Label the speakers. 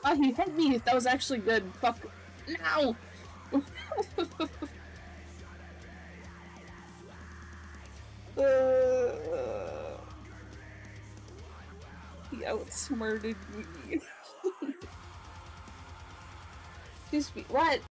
Speaker 1: Oh, he hit me! That was actually good. Fuck. No! He outsmarted me. Excuse me, what?